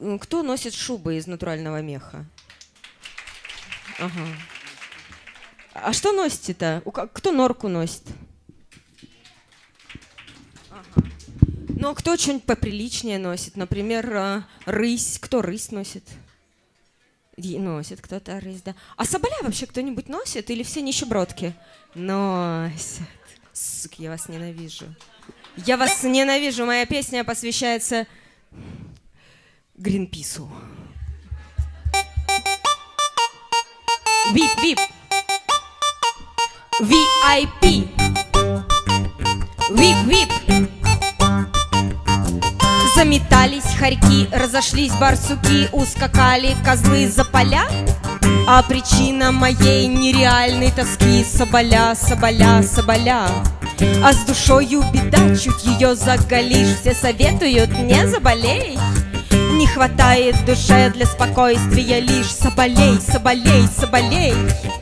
Кто носит шубы из натурального меха? Ага. А что носите-то? Кто норку носит? Ага. Ну, а кто что-нибудь поприличнее носит? Например, рысь. Кто рысь носит? Носит кто-то рысь, да. А соболя вообще кто-нибудь носит? Или все нищебродки? Носят. Сука, я вас ненавижу. Я вас ненавижу. Моя песня посвящается Гринпису. Вип-вип. VIP. Вип-вип. Заметались хорьки, разошлись барсуки, ускакали козлы за поля. А причина моей нереальной тоски — соболя, соболя, соболя. А с душою беда, чуть ее заголишь, все советуют: не заболей. Не хватает душе для спокойствия лишь соболей, соболей, соболей.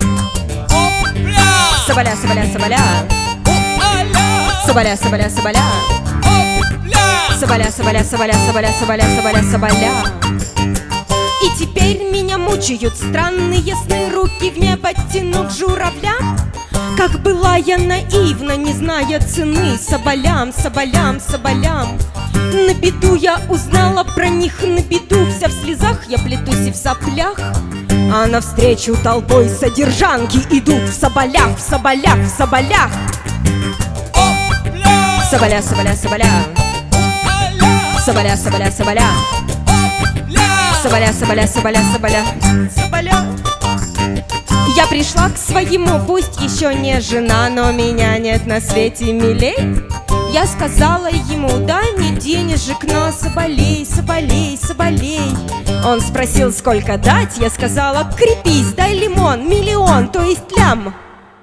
Соболя, соболя, соболя. Соболя, соболя, соболя. Соболя, соболя, соболя, соболя, соболя, соболя, соболя. И теперь меня мучают странные сны, руки в небо тяну к журавлям. Как была я наивна, не зная цены соболям, соболям, соболям. На беду я узнала про них, на беду вся в слезах, я плетусь и в соплях. А навстречу толпой содержанки идут в соболях, в соболях, в соболях. Соболя, соболя, соболя. Соболя, соболя, соболя. Соболя, соболя, соболя, соболя, соболя. Я пришла к своему, пусть еще не жена, но меня нет на свете милей. Я сказала ему: дай мне денежек на соболей, соболей, соболей. Он спросил, сколько дать, я сказала: крепись, дай лимон, миллион, то есть лям.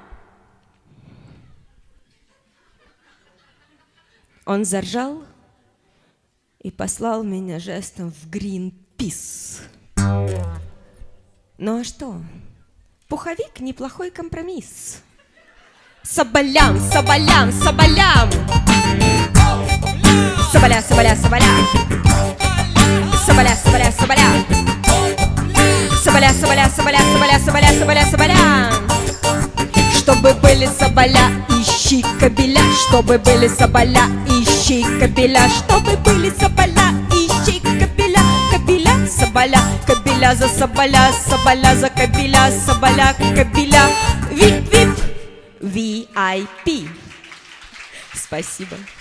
Он заржал и послал меня жестом в Гринпис. Ну а что? Пуховик — неплохой компромисс. Соболям, соболям, соболям. Соболя, соболя, соболя. Соболя, соболя, соболя. Соболя, соболя, соболя, соболя, соболя, соболя, соболя. Чтобы были соболя, ищи кобеля. Чтобы были соболя, ищи кобеля. Чтобы были соболя, ищи кобеля. Кобеля, соболя, кобеля за соболя, соболя за кобеля, соболя, кобеля. Вип-вип. VIP. Спасибо.